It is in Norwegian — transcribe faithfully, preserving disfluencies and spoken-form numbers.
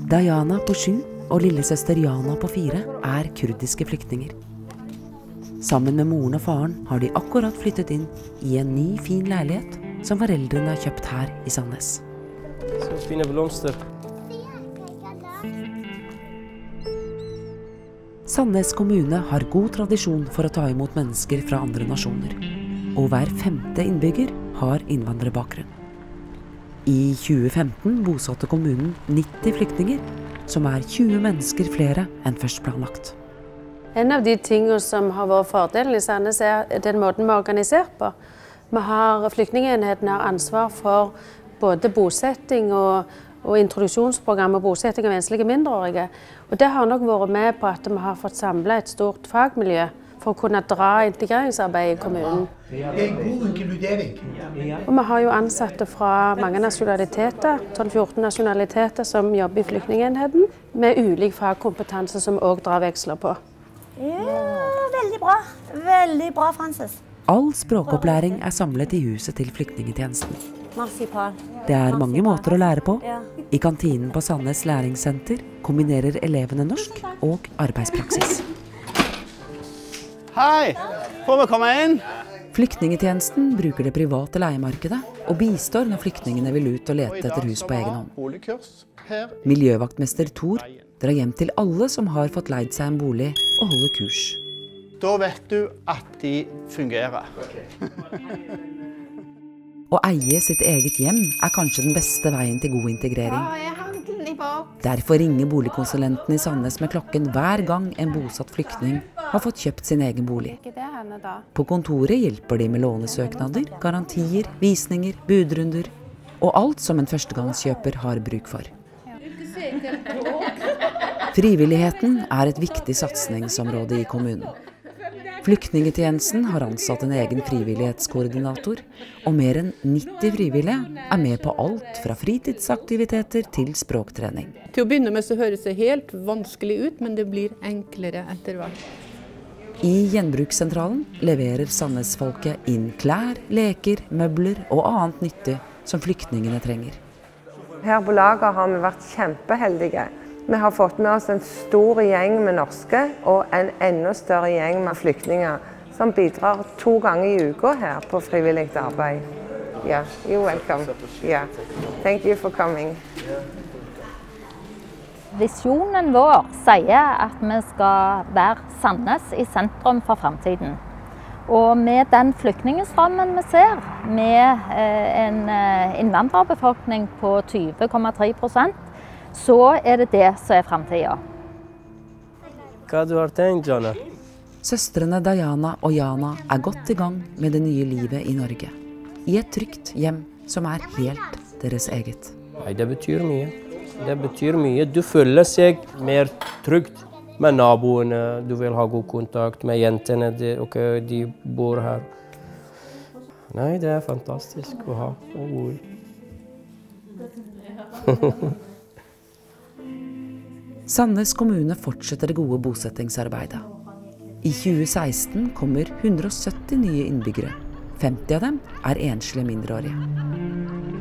Diana på sju og lillesøster Jana på fire er kurdiske flyktninger. Sammen med moren og faren har de akkurat flyttet inn i en ny, fin leilighet som foreldrene har kjøpt her i Sandnes. Så fine blomster. Sandnes kommune har god tradisjon for å ta imot mennesker fra andre nasjoner, og hver femte innbygger har innvandrerbakgrunn. I tjue femten bosatte kommunen nitti flyktninger, som er tjue mennesker flere enn først planlagt. En av de tingene som har vært fordelen i Sandnes er den måten vi er organisert på. Vi har flyktningenheten har ansvar for både bosetting og og introduksjonsprogram og bosetting av enslige mindreårige. Og det har nok vært med på at vi har fått samlet et stort fagmiljø for å kunne dra integreringsarbeid i kommunen. Det er god inkludering. Og vi har jo ansatte fra mange nasjonaliteter, tolv fjorten nasjonaliteter som jobber i flyktningenheten, med ulik fagkompetanse som vi også drar veksler på. Ja, veldig bra. Veldig bra, Frances. All språkopplæring er samlet i huset til flyktningetjenesten. Marsipan. Det er mange måter å lære på. Ja. I kantinen på Sandnes læringssenter kombinerer elevene norsk og arbeidspraksis. Hei! Får vi komme inn? Flyktningetjenesten bruker det private leiemarkedet og bistår når flyktningene vil ut og lete etter hus på egen hånd. Miljøvaktmester Thor drar hjem til alle som har fått leid seg en bolig og holder kurs. Da vet du at de fungerer. Å eie sitt eget hjem er kanskje den beste veien til god integrering. Derfor ringer boligkonsulenten i Sandnes med klokken hver gang en bosatt flyktning har fått kjøpt sin egen bolig. På kontoret hjelper de med lånesøknader, garantier, visninger, budrunder og alt som en førstegangskjøper har bruk for. Frivilligheten er et viktig satsingsområde i kommunen. Flyktningetjenesten har ansatt en egen frivillighetskoordinator, og mer enn nitti frivillige er med på alt fra fritidsaktiviteter til språktrening. Til å begynne med så høres det helt vanskelig ut, men det blir enklere etter hvert. I gjenbrukssentralen leverer Sandnes-folket inn klær, leker, møbler og annet nyttig som flyktningene trenger. Her på lager har vi vært kjempeheldige. Vi har fått med oss en stor gjeng med norske og en enda større gjeng med flyktninger som bidrar to ganger i uka her på frivillig arbeid. Ja, yeah, you're welcome. Yeah. Thank you for coming. Visjonen vår sier at vi skal være Sandnes i sentrum for fremtiden. Og med den flyktningstrømmen vi ser, med en innvandrerbefolkning på tjue komma tre prosent, så er det det som er fremtiden. Hva du har tenkt, Jana? Søstrene Diana og Jana er godt i gang med det nye livet i Norge. I et trygt hjem som er helt deres eget. Nei, det betyr mye. Det betyr mye. Du føler seg mer trygt med naboene. Du vil ha god kontakt med jentene. De, okay, de bor her. Nei, det er fantastisk å ha. Sandnes kommune fortsetter det gode bosettingsarbeidet. I tjue seksten kommer hundre og sytti nye innbyggere. femti av dem er enslige mindreårige.